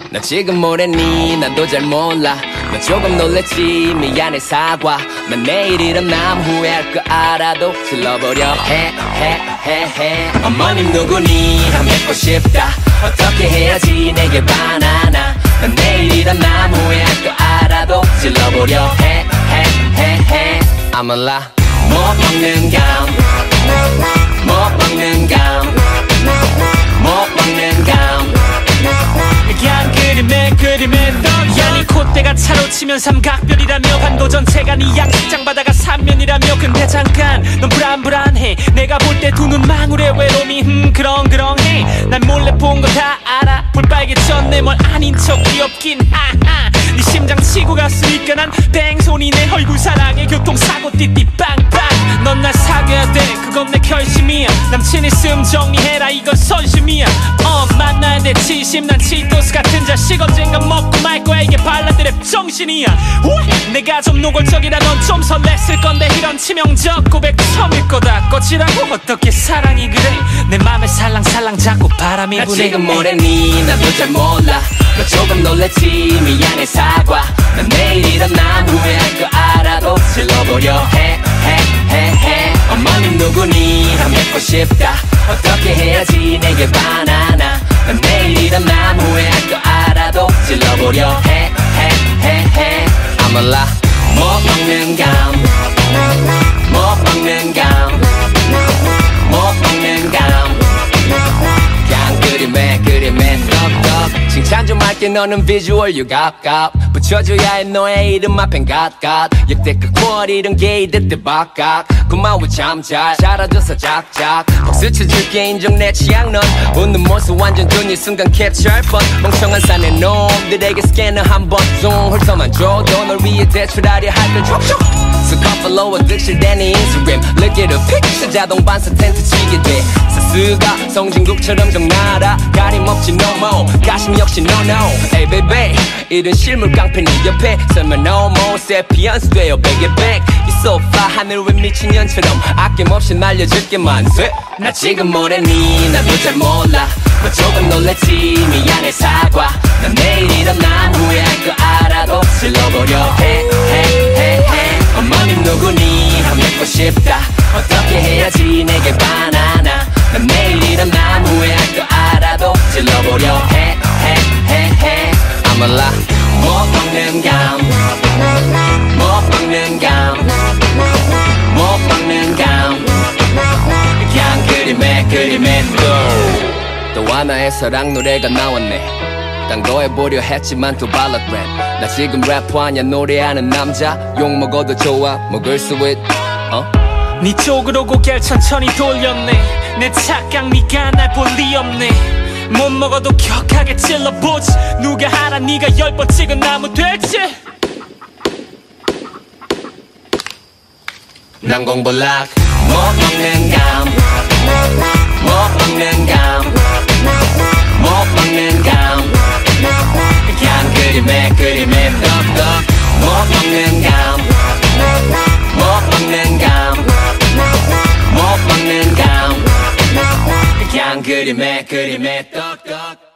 나 지금 뭐랬니 나도 잘 몰라 나 조금 놀랬지 미안해 사과 난 내일 일어나면 후회할 거 알아도 질러버려 해 어머님 누구니 나 맺고 싶다 어떻게 해야지 내게 반하나 난 내일 일어나면 후회할 거 알아도 질러버려 해 I'm a lie 못 먹는 감 못 먹는 감 못 먹는 감 그냥 그림에 너야 네 콧대가 차로 치면 삼각별이라며 반도 전체가 네 양식장 바다가 삼면이라며 근데 잠깐 넌 불안해 내가 볼 때 두 눈 망울의 외로움이 그렁그렁해 난 몰래 본 거 다 알아 볼빨개졌네 뭘 아닌 척 귀엽긴 하하 네 심장 치고 갔으니까 난 땡손이 내 얼굴 사랑해 교통사고 띠띠 빵빵 넌 날 사귀어야 돼 그건 내 결심이야 남친 있음 정리해라 이건 선심이야 만나야 돼 진심 난 치토스 같은 자식 언젠가 먹고 말 거야 이게 발라드의 정신이야 내가 좀 노골적이라 넌 좀 설렜을 건데 이런 치명적 고백 처음일 거다 꺼지라고 어떻게 사랑이 그래 내 맘에 살랑살랑 자꾸 바람이 부네 나 지금 뭐랬니 나도 잘 몰라 너 조금 놀랬지 미안해 사과 난 내일 일어나면 후회할 거 알아도 질러버려 해 어머님 누구니 나 맺고 싶다 어떻게 해야지 내게 반하나 난 내일 일어나면 후회할 거 알아도 질러버려 해 I'm a lie 못 먹는 감 못 먹는 감 못 먹는 감 그냥 그림에 떡떡 칭찬 좀 할게 너는 비주얼 유갑갑 붙여줘야 해 너의 이름 앞엔 갓갓 역대급 퀄 이런 게이들 때 박각 고마워 참 잘 알아줘서 작작 박수 쳐줄게 인정 내 취향 넌 웃는 모습 완전 좋니 순간 캡처할 뻔 멍청한 사내 놈들에게 스캐너 한번 좀 홀서만 줘도 널 위해 대출하려 할걸 촉촉 스카플로워 득실된 인스타그램 Look at the picture 자동 반사 텐트 치게 돼 사스가 성진국처럼 정나라 가림없지 no more 가심 역시 no no Hey baby 이런 실물 깡패 네 옆에 설마 no more 세피언스 되어 베개 백 이 소파 하늘 왜 미친년처럼 아낌없이 날려줄게 만세 나 지금 뭐랬니 나도 잘 몰라 너 조금 놀랬지 미안해 사과 난 내일 일어나면 후회할 거 알아도 질러버려 해 어머님 누구니 나 맺고 싶다 어떻게 해야지 내게 반하나 난 내일 일어나면 후회할 거 알아도 질러버려 해 I'm a lie 못 먹는 감 못 먹는 감 못 먹는 감 그냥 그림에 또 하나의 사랑 노래가 나왔네 딴 거 해보려 했지만 또 발라드랩 나 지금 래퍼하냐 노래하는 남자 욕 먹어도 좋아 먹을 수 있 네 쪽으로 고개를 천천히 돌렸네 내 착각 네가 날 볼 리 없네 못 먹어도 격하게 찔러보지 누가 알아 네가 10번 찍은 나무 될지 난 공볼락 못 먹는 감 못 먹는 감 못 먹는 감 그냥 그림에 떡떡 못 먹는 감 못 먹는 감 못 먹는 감 그냥 그림에 떡떡